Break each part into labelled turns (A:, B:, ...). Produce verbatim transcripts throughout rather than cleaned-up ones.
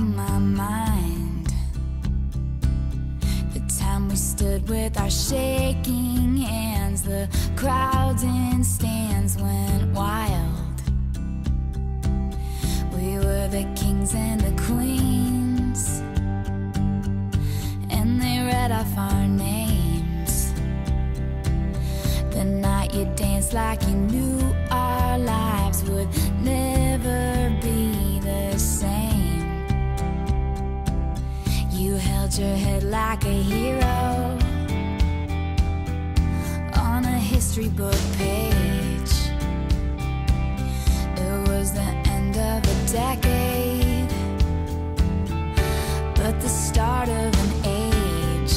A: in my mind the time we stood with our shaking hands. The crowds in stands went wild. We were the kings and the queens, and they read off our names. The night you danced like you knew our lives would never be the same. You held your head like a hero on a history book page. It was the end of a decade, but the start of an age.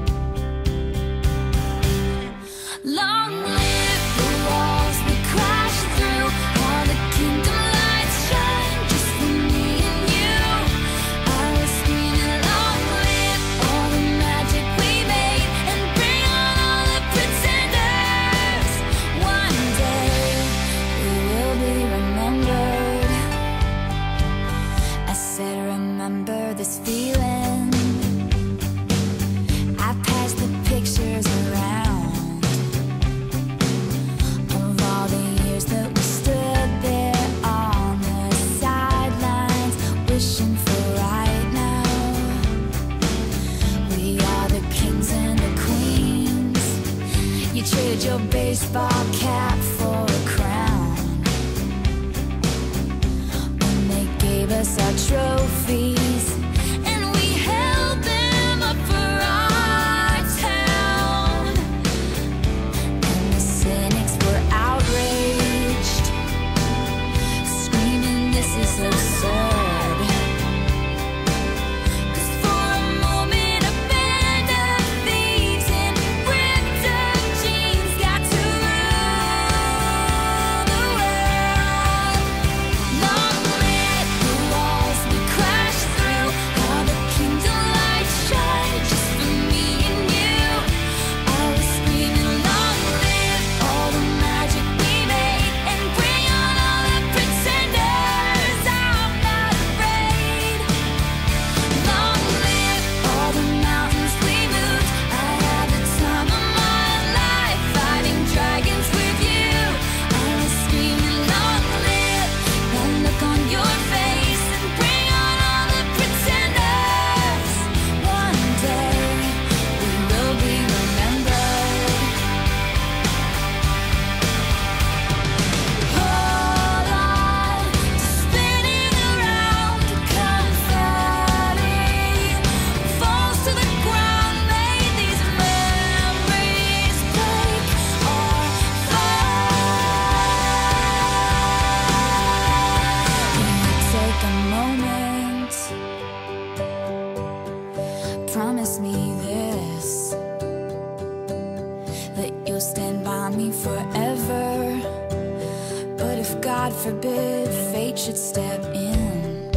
A: Long live the walls we crashed through, all the kingdom lights shine just for me and you. I was screaming, long live all the magic we made, and bring on all the pretenders. One day we will be remembered. I said, remember this feeling. I passed the pictures around of all the years that we stood there on the sidelines, wishing for right now. We are the kings and the queens. You traded your baseball cap for a crown when they gave us our trophies, and we held them up for our town. And the cynics were outraged, screaming, this is absurd. 'Cause for a moment a band of thieves in ripped up jeans got to rule the world. Long live the walls we crashed through, all the kingdom lights shine just for me and you. I was screaming, long live all the magic we made, and bring on all the pretenders. I'm not afraid. Long live all the mountains we moved. I had the time of my life fighting dragons with you. I was screaming, long live the look on your face, and bring on all the pretenders. One day we will be remembered. Hold on to spinning around, confetti falls to the ground. May these memories break or fall. Take a moment, promise me this, that you'll stand by me forever. But if God forbid fate should step in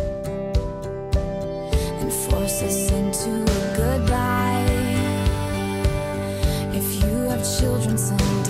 A: and force us into a goodbye, if you have children someday,